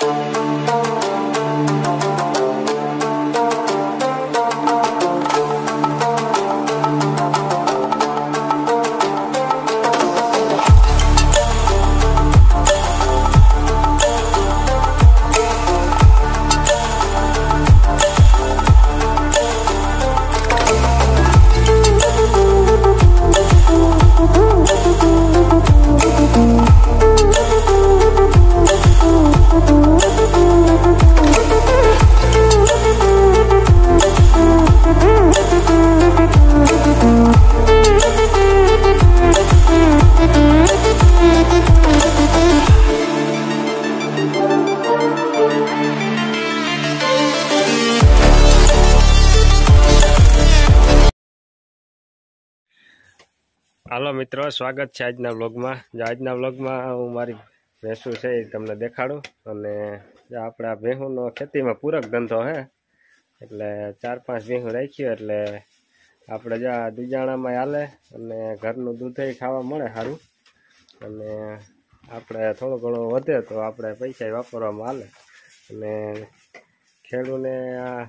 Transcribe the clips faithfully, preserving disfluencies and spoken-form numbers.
હાલો મિત્રો, સ્વાગત છે આજના વ્લોગમાં। જો આજના વ્લોગમાં હું મારી ભેંસું છે એ તમને દેખાડું। અને આપણા ભેંસુનો ખેતીમાં પૂરક ધંધો છે, એટલે ચાર પાંચ ભેંસું રાખ્યું એટલે આપણે જ્યાં દુજાણામાં હાલે અને ઘરનું દૂધ ખાવા મળે સારું, અને આપણે થોડું ઘણું વધે તો આપણે પૈસા વાપરવામાં હાલે, અને ખેડૂને આ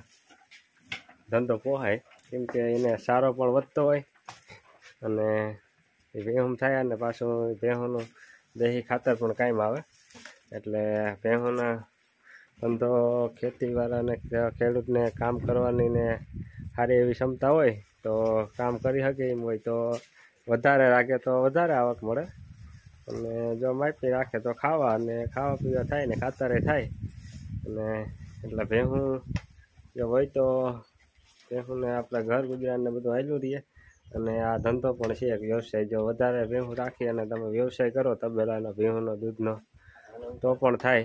ધંધો પોહાય, કેમ કે એને સારો પણ વધતો હોય અને ભેહું થાય અને પાછું ભેહુંનું દેશી ખાતર પણ કાયમ આવે। એટલે ભેહુંના ધંધો ખેતીવાળાને ખેડૂતને કામ કરવાની ને સારી એવી ક્ષમતા હોય તો કામ કરી શકે એમ હોય તો વધારે રાખે તો વધારે આવક મળે, અને જો માપી રાખે તો ખાવા અને ખાવા પીવા થાય ને ખાતરે થાય। અને એટલે ભેહું જો હોય તો ભેહુંને આપણે ઘર ગુજરાનને બધું હાલ્યું રહીએ, અને આ ધંધો પણ છે એક વ્યવસાય। જો વધારે ભેહું રાખી અને તમે વ્યવસાય કરો તબેલાનો ભેહુંનો દૂધનો તો પણ થાય।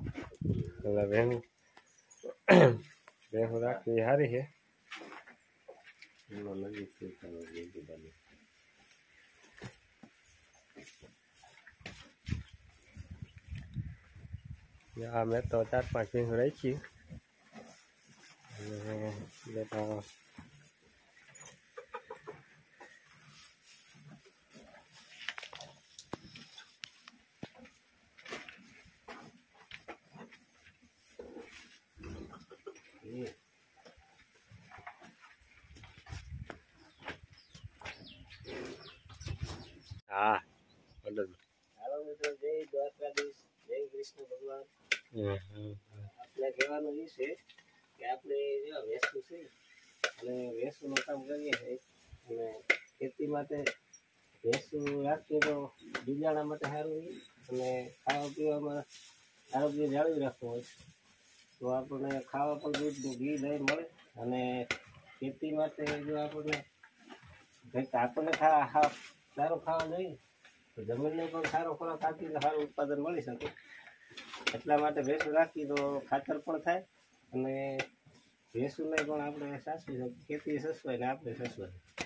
એટલે ભેહું ભેહું રાખવી સારી છે। હા, મેં તો ચાર પાંચ ભેહું રાખી અને હા, હાલો મિત્રો, જય દ્વારકાધીશ, જય કૃષ્ણ ભગવાન। આપણે કહેવાનું એ છે કે આપણે જેવા વેસુ છે અને વેસુનું કામ કરીએ છીએ, અને ખેતી માટે ભેંસું રાખીએ તો બિજાણા માટે સારું હોય, અને ખાવા પીવામાં આરોગ્ય જાળવી રાખવું હોય તો આપણને ખાવા પણ દૂધ ઘી દહીં મળે, અને ખેતી માટે જો આપણને આપણને ખા સારું ખાવા જોઈએ તો જમીનને પણ સારો ખોરાક આપી તો સારું ઉત્પાદન મળી શકે। એટલા માટે ભેંસું રાખી તો ખાતર પણ થાય, અને ભેંસુને પણ આપણે સાચવી શકીએ, ખેતી સચવાય ને આપણે સચવાય।